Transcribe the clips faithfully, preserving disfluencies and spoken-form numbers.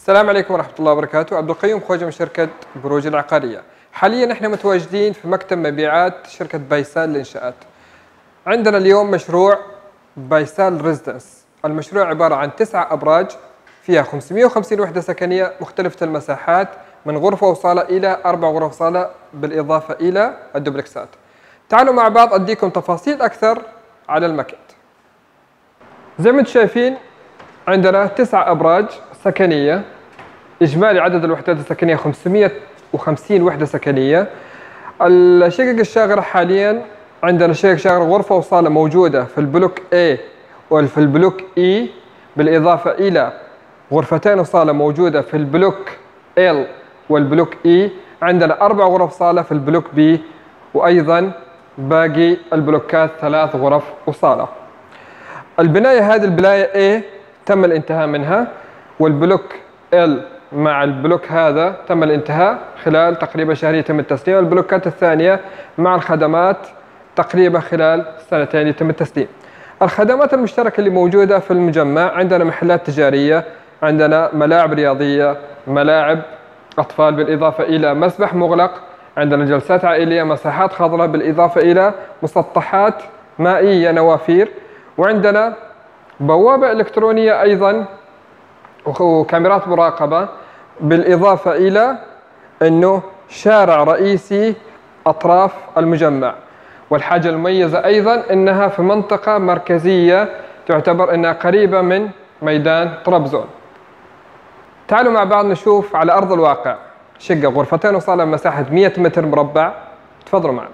السلام عليكم ورحمة الله وبركاته. عبد القيوم خوجة من شركة بروج العقارية. حاليا نحن متواجدين في مكتب مبيعات شركة بايسال للإنشاءات. عندنا اليوم مشروع بايسال ريزيدنس. المشروع عبارة عن تسعة أبراج فيها خمسمئة وخمسين وحدة سكنية مختلفة المساحات، من غرفة وصالة إلى أربع غرف صالة بالإضافة إلى الدوبلكسات. تعالوا مع بعض أديكم تفاصيل أكثر على المكت. زي ما انتم شايفين عندنا تسع أبراج سكنية، إجمالي عدد الوحدات السكنية خمسمئة وخمسين وحدة سكنية. الشقق الشاغرة حاليا عندنا شقق شاغرة غرفة وصالة موجودة في البلوك A وفي البلوك E، بالإضافة إلى غرفتين وصالة موجودة في البلوك L والبلوك E. عندنا أربع غرف صالة في البلوك B، وأيضا باقي البلوكات ثلاث غرف وصالة. البناية هذه البناية A تم الانتهاء منها، والبلوك L مع البلوك هذا تم الانتهاء خلال تقريبا شهر يتم التسليم. والبلوكات الثانية مع الخدمات تقريبا خلال سنتين يتم التسليم. الخدمات المشتركة اللي موجودة في المجمع عندنا محلات تجارية، عندنا ملاعب رياضية، ملاعب أطفال، بالإضافة إلى مسبح مغلق، عندنا جلسات عائلية، مساحات خضراء، بالإضافة إلى مسطحات مائية نوافير، وعندنا بوابة إلكترونية أيضا وكاميرات مراقبة، بالإضافة إلى أنه شارع رئيسي أطراف المجمع. والحاجة المميزة أيضا أنها في منطقة مركزية تعتبر أنها قريبة من ميدان طرابزون. تعالوا مع بعض نشوف على أرض الواقع شقة غرفتين وصالة مساحة مئة متر مربع. تفضلوا معنا.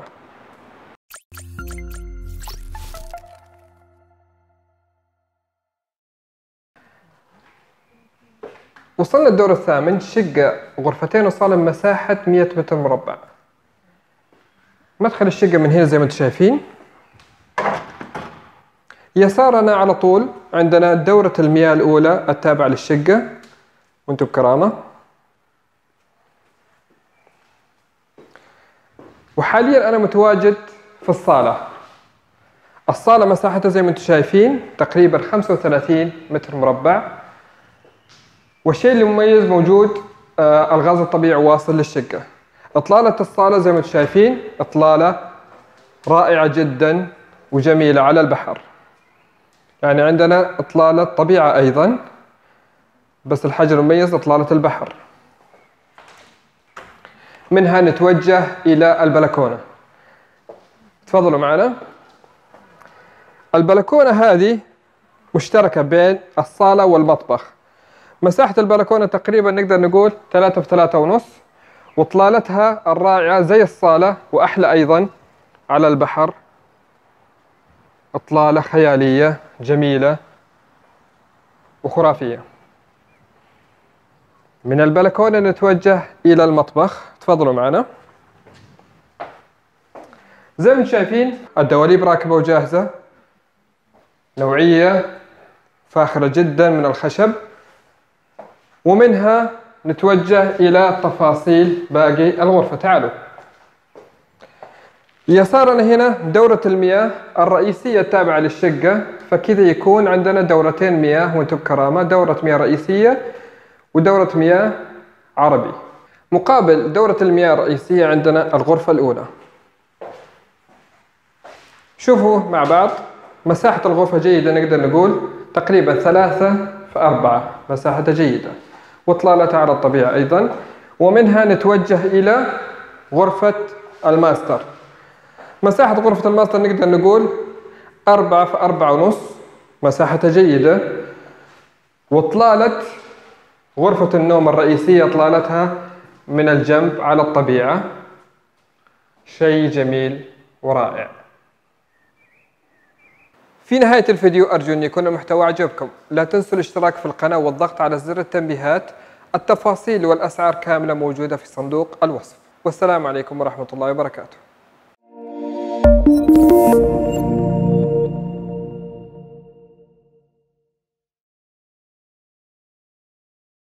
وصلنا الدور الثامن، شقة غرفتين وصالة مساحة مئة متر مربع. مدخل الشقة من هنا زي ما انتم شايفين. يسارنا على طول عندنا دورة المياه الأولى التابعة للشقة، وانتم بكرامة. وحاليا أنا متواجد في الصالة. الصالة مساحتها زي ما انتم شايفين تقريبا خمسة وثلاثين متر مربع. والشيء اللي مميز موجود آه الغاز الطبيعي واصل للشقة. إطلالة الصالة زي ما انتم شايفين إطلالة رائعة جدا وجميلة على البحر، يعني عندنا إطلالة طبيعة أيضا، بس الحاجة المميز إطلالة البحر. منها نتوجه إلى البلكونة. تفضلوا معنا. البلكونة هذه مشتركة بين الصالة والمطبخ. مساحة البلكونة تقريبا نقدر نقول ثلاثة في ثلاثة ونص، وإطلالتها الرائعة زي الصالة وأحلى أيضا على البحر. إطلالة خيالية جميلة وخرافية. من البلكونة نتوجه إلى المطبخ. تفضلوا معنا. زي ما انتم شايفين الدواليب راكبة وجاهزة، نوعية فاخرة جدا من الخشب. ومنها نتوجه إلى تفاصيل باقي الغرفة. تعالوا. يسارنا هنا دورة المياه الرئيسية التابعة للشقة، فكذا يكون عندنا دورتين مياه وانتم بكرامة، دورة مياه رئيسية ودورة مياه عربي. مقابل دورة المياه الرئيسية عندنا الغرفة الأولى. شوفوا مع بعض مساحة الغرفة جيدة، نقدر نقول تقريبا ثلاثة في أربعة، مساحتها جيدة وإطلالتها على الطبيعة أيضا. ومنها نتوجه إلى غرفة الماستر. مساحة غرفة الماستر نقدر نقول أربعة في أربعة ونص، مساحتها جيدة. وإطلالة غرفة النوم الرئيسية إطلالتها من الجنب على الطبيعة، شيء جميل ورائع. في نهاية الفيديو أرجو أن يكون المحتوى عجبكم. لا تنسوا الاشتراك في القناة والضغط على زر التنبيهات. التفاصيل والأسعار كاملة موجودة في صندوق الوصف. والسلام عليكم ورحمة الله وبركاته.